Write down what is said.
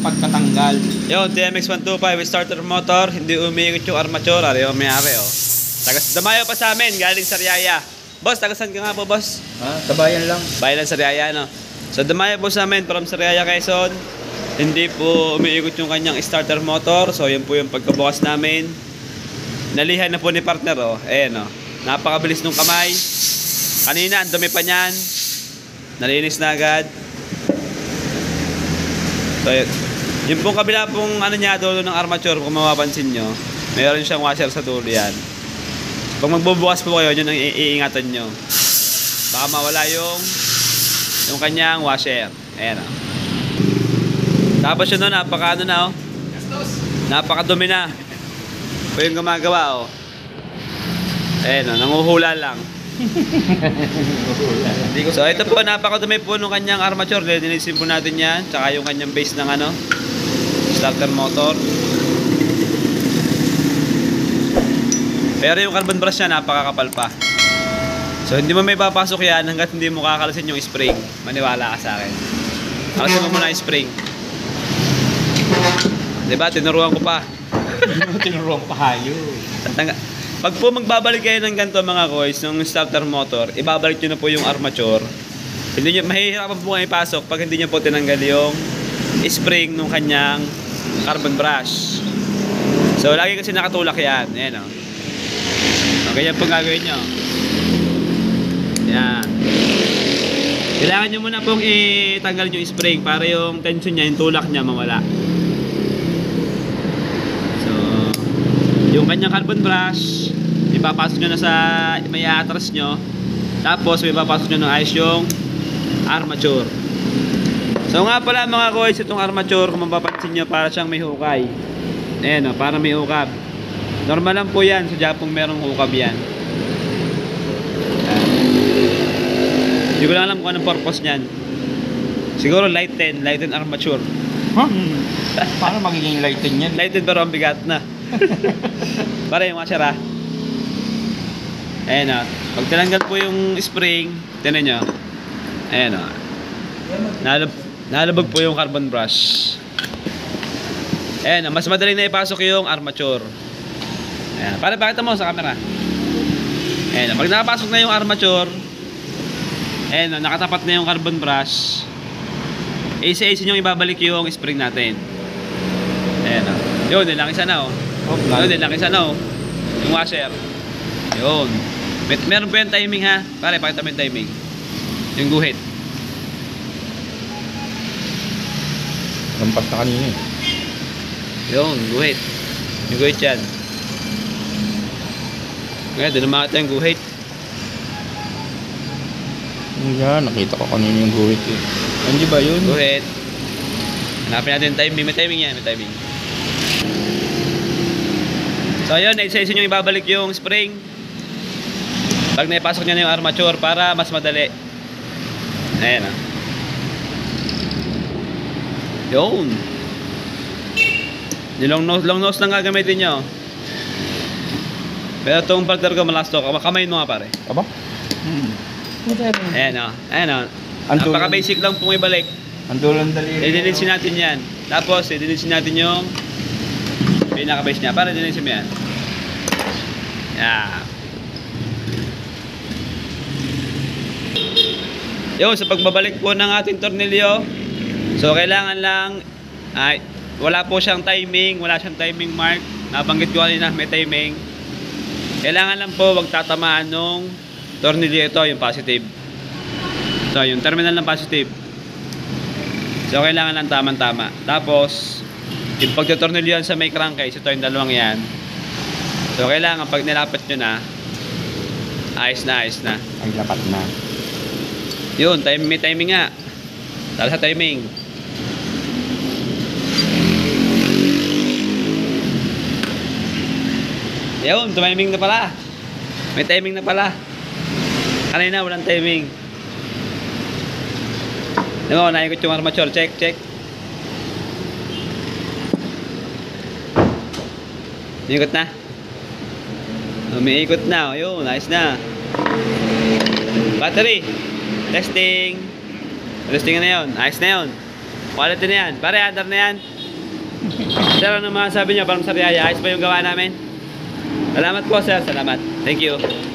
pagkatanggal. Yun, TMX125 starter motor, hindi umiikot yung armature. Ari, may-ari, oh. Damayo pa sa amin, galing sa Riyaya. Boss, tagasan ka nga po, boss. Kabayan lang. Bayan lang sa Riyaya, no? So, damayo po sa amin from sa Riyaya, Quezon. Hindi po umiikot yung kanyang starter motor. So, yun po yung pagkabukas namin. Nalihan na po ni partner, oh. Ayan, oh. Napakabilis nung kamay. Kanina, ang dumi pa niyan. Nalinis na agad. So, yung pong kabila pong ano niya, dulo ng armature, kung mapapansin nyo, mayroon siyang washer sa dulo yan. Pag magbubukas po kayo, yun ang iingatan nyo. Baka mawala yung kanyang washer. Ayan, o. Tapos yun, no, napaka ano na, o. Napakadumi na. Po yung gumagawa, o. Ayan, o, nanguhula lang. So ito po, napakadumi po nung kanyang armature. Linisin po natin yan. Tsaka yung kanyang base ng ano, starter motor. Pero yung carbon brush niya napakakapal pa. So hindi mo may papasok yan hanggat hindi mo kakalasin yung spring. Maniwala ka sa akin. Kalasin mo muna yung spring. Diba? Tinuruan ko pa. Tinuruan pa kayo. Pag po magbabalik kayo ng ganito mga koys, ng starter motor, ibabalik nyo na po yung armature. Hindi nyo, mahihirapan po kayo ipasok pag hindi nyo po tinanggal yung spring ng kanyang carbon brush. So, lagi kasi nakatulak yan. Ayan, o. Ganyan po gagawin nyo. Yan. Kailangan nyo muna pong itanggal yung spring para yung tension nya, yung tulak nya mawala. So, yung kanyang carbon brush, ipapasok nyo na sa may atras nyo. Tapos may papasok nyo ng ayos yung armature. So nga pala mga koys, itong armature, kung mapapansin nyo, para siyang may hukay. Ayan, o, para may hukab. Normal lang po yan, sa Japong merong hukab yan. Hindi ko lang alam kung anong purpose nyan. Siguro lighten armature. Huh? Paano magiging lighten yan? Lighten pero ang bigat na. Para yung washer, ha. Ayan, o. Pag tinanggal po yung spring, tinan nyo. Ayan, o. Nalabog po yung carbon brush. Ayan, o. Mas madali na ipasok yung armature. Ayan. Para pakita mo sa camera. Ayan, o. Pag nakapasok na yung armature, ayan, o. Nakatapat na yung carbon brush. Easy-easy nyo ibabalik yung spring natin. Ayan, o. Yun, nilaki sana, o. Yun, nilaki sana, o. Yung washer. Yun. Meron po yung timing, ha. Pare, pakita mo yung timing. Yung guhit. Lampas na kanina eh. Yun, guhit. Yung guhit yan. Ngayon, doon namakita yung guhit. Yan, nakita ko kanina yung guhit eh. Hindi ba yun? Guhit. Hanapin natin yung timing. May timing yan, may timing. So, yun, isa-isa nyo ibabalik yung spring. Pag naipasok nyo na yung armature para mas madali. Ayan, ah. Yun. Yung long nose lang gagamitin nyo. Pero itong partner ko malakas to. Kamay mo nga, pare. Aba? Ayan, o. Ayan, o. Napaka basic lang pong ibalik. Ang dulang daliri. Idinitsin natin yan. Tapos, idinitsin natin yung pinaka-base niya. Para idinitsin mo yan. Yan. Yun, sa pagbabalik po ng ating tornilyo, so kailangan lang, wala po siyang timing, wala siyang timing mark. Nabanggit ko kanina, may timing. Kailangan lang po wag tatamaan nung tornilyo ito, yung positive. So, yung terminal ng positive. So, kailangan lang tamang-tama. Tapos, yung pagtutornilyo sa may crankcase, ito yung dalawang yan. So, kailangan pag nilapat nyo na, ayos na, ayos na. Ay, lapat na. Yun, may timing nga. Dahil sa timing. Yun, tumiming na pala. May timing na pala. Kanina, walang timing. Diba, naikot yung armature. Check, check. Umiikot na. Umiikot na. Yun, nice na. Battery. Testing. Testing na yun. Ayos na yun. Quality na yan. Pare, under na yan. Sir, ano masasabi niyo? Parang sa Riyaya, ayos ba yung gawa namin? Salamat po, sir. Salamat. Thank you.